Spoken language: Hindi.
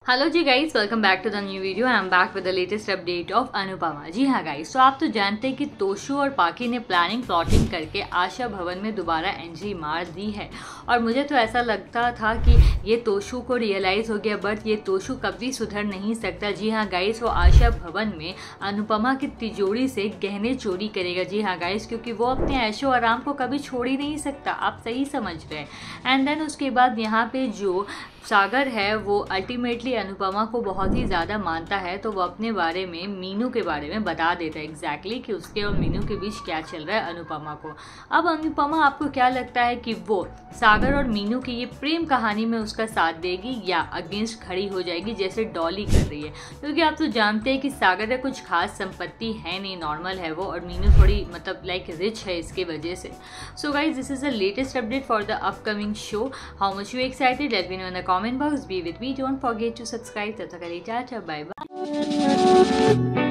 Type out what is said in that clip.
Hello ji guys, welcome back to the new video. I am back with the latest update of Anupama. जी हाँ गाइस, तो आप तो जानते हैं कि तोशु और पाकी ने प्लॉटिंग करके आशा भवन में दोबारा एंट्री मार दी है। और मुझे तो ऐसा लगता था कि ये तोशु को रियलाइज़ हो गया, बट ये तोशु कभी सुधर नहीं सकता। जी हाँ गाइस, वो आशा भवन में अनुपमा की तिजोरी से गहने चोरी करेगा। जी हाँ गाइस, क्योंकि वो अपने ऐशो आराम को कभी छोड़ ही नहीं सकता, आप सही समझ रहे हैं। एंड देन उसके बाद यहाँ पे जो सागर है वो अल्टीमेटली अनुपमा को बहुत ही ज़्यादा मानता है, तो वो अपने बारे में मीनू के बारे में बता देता है एग्जैक्टली कि उसके और मीनू के बीच क्या चल रहा है अनुपमा को। अब अनुपमा, आपको क्या लगता है कि वो सागर और मीनू की ये प्रेम कहानी में उसका साथ देगी या अगेंस्ट खड़ी हो जाएगी जैसे डॉली कर रही है? क्योंकि आप तो जानते हैं कि सागर का कुछ खास संपत्ति है नहीं, नॉर्मल है वो, और मीनू थोड़ी मतलब लाइक रिच है इसके वजह से। So guys, this is the latest update for the upcoming show. How much you excited? Let me know in the comment box. Be with me, don't forget to subscribe. तब तक के लिए टाटा, बाय बाय।